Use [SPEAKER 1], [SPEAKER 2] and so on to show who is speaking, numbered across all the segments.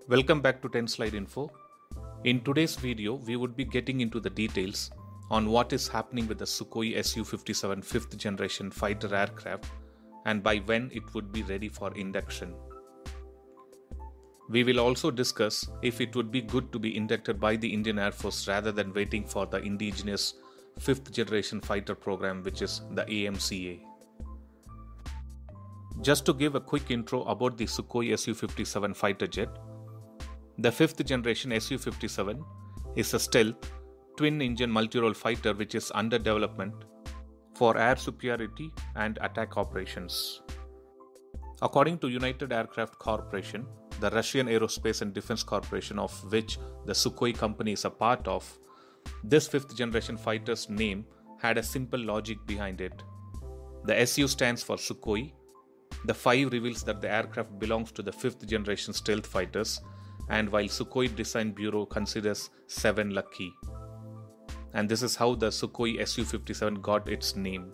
[SPEAKER 1] Welcome back to 10 Slide Info. In today's video, we would be getting into the details on what is happening with the Sukhoi Su-57 5th generation fighter aircraft and by when it would be ready for induction. We will also discuss if it would be good to be inducted by the Indian Air Force rather than waiting for the indigenous 5th generation fighter program, which is the AMCA. Just to give a quick intro about the Sukhoi Su-57 fighter jet, the 5th generation Su-57 is a stealth, twin-engine multi-role fighter which is under development for air superiority and attack operations. According to United Aircraft Corporation, the Russian Aerospace and Defense Corporation of which the Sukhoi company is a part of, this 5th generation fighter's name had a simple logic behind it. The Su stands for Sukhoi, the 5 reveals that the aircraft belongs to the 5th generation stealth fighters, and while Sukhoi Design Bureau considers 7 lucky. And this is how the Sukhoi Su-57 got its name.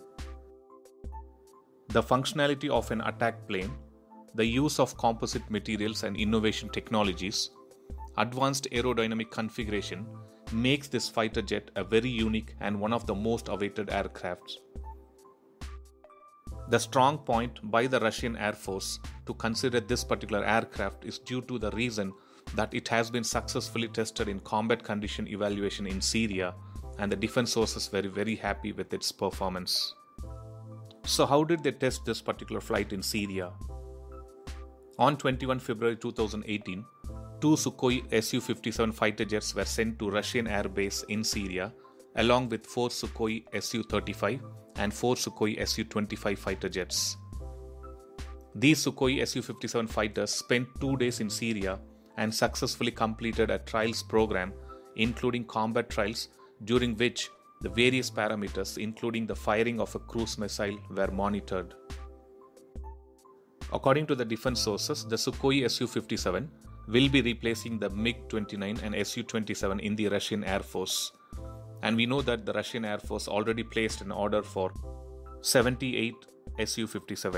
[SPEAKER 1] The functionality of an attack plane, the use of composite materials and innovation technologies, advanced aerodynamic configuration makes this fighter jet a very unique and one of the most awaited aircrafts. The strong point by the Russian Air Force to consider this particular aircraft is due to the reason that it has been successfully tested in combat condition evaluation in Syria, and the defense sources were very happy with its performance. So how did they test this particular flight in Syria? On 21 February 2018, 2 Sukhoi Su-57 fighter jets were sent to Russian air base in Syria along with 4 Sukhoi Su-35 and 4 Sukhoi Su-25 fighter jets. These Sukhoi Su-57 fighters spent 2 days in Syria and successfully completed a trials program including combat trials during which the various parameters including the firing of a cruise missile were monitored. According to the defense sources, the Sukhoi Su-57 will be replacing the MiG-29 and Su-27 in the Russian Air Force. And we know that the Russian Air Force already placed an order for 78 Su-57.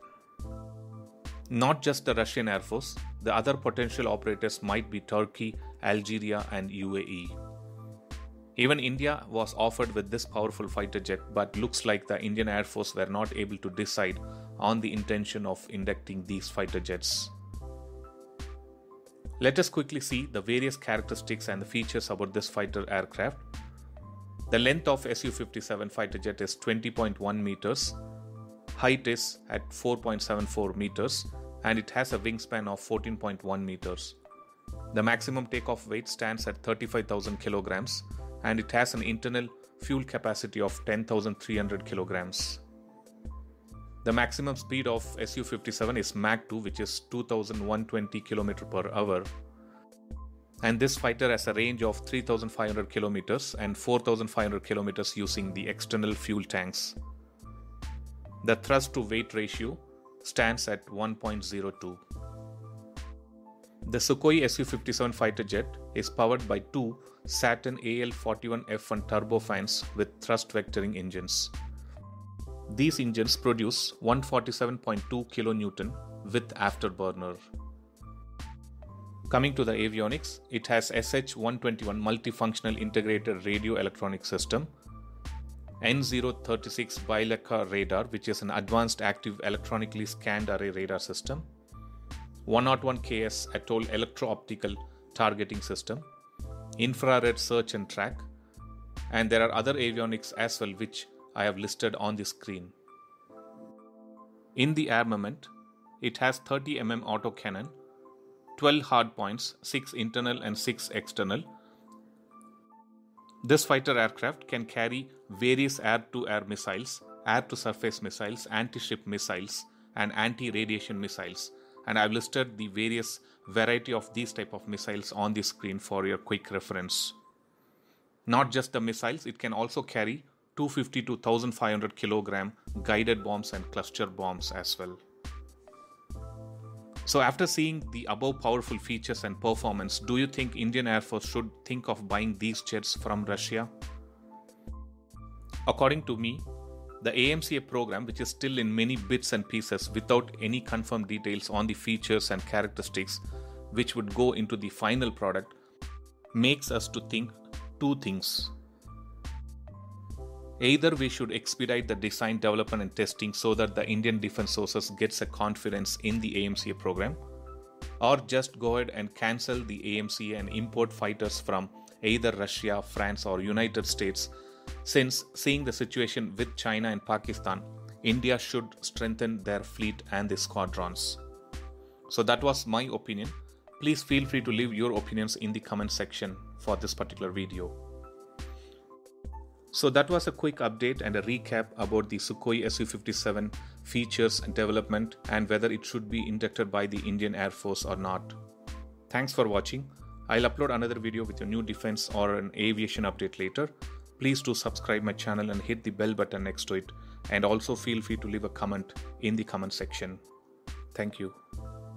[SPEAKER 1] Not just the Russian Air Force, the other potential operators might be Turkey, Algeria and UAE. Even India was offered with this powerful fighter jet, but looks like the Indian Air Force were not able to decide on the intention of inducting these fighter jets. Let us quickly see the various characteristics and the features about this fighter aircraft. The length of Su-57 fighter jet is 20.1 meters, height is at 4.74 meters, and it has a wingspan of 14.1 meters. The maximum takeoff weight stands at 35,000 kilograms, and it has an internal fuel capacity of 10,300 kilograms. The maximum speed of Su-57 is Mach 2, which is 2,120 km per hour. And this fighter has a range of 3,500 kilometers and 4,500 kilometers using the external fuel tanks. The thrust to weight ratio stands at 1.02. The Sukhoi Su-57 fighter jet is powered by 2 Saturn AL-41F1 turbofans with thrust vectoring engines. These engines produce 147.2 kN with afterburner. Coming to the avionics, it has SH-121 multifunctional integrated radio electronic system, N036 Bileca radar, which is an advanced active electronically scanned array radar system, 101KS Atoll electro-optical targeting system, infrared search and track, and there are other avionics as well which I have listed on the screen. In the armament, it has 30 mm autocannon, 12 hardpoints, 6 internal and 6 external. This fighter aircraft can carry various air-to-air missiles, air-to-surface missiles, anti-ship missiles, and anti-radiation missiles. And I've listed the various variety of these type of missiles on the screen for your quick reference. Not just the missiles, it can also carry 250 to 1,500 kilogram guided bombs and cluster bombs as well. So after seeing the above powerful features and performance, do you think Indian Air Force should think of buying these jets from Russia? According to me, the AMCA program, which is still in many bits and pieces without any confirmed details on the features and characteristics, which would go into the final product, makes us to think two things. Either we should expedite the design, development and testing so that the Indian Defence Sources gets a confidence in the AMCA program, or just go ahead and cancel the AMCA and import fighters from either Russia, France or United States, since seeing the situation with China and Pakistan, India should strengthen their fleet and the squadrons. So that was my opinion. Please feel free to leave your opinions in the comment section for this particular video. So that was a quick update and a recap about the Sukhoi Su-57 features and development and whether it should be inducted by the Indian Air Force or not. Thanks for watching. I'll upload another video with a new defense or an aviation update later. Please do subscribe my channel and hit the bell button next to it, and also feel free to leave a comment in the comment section. Thank you.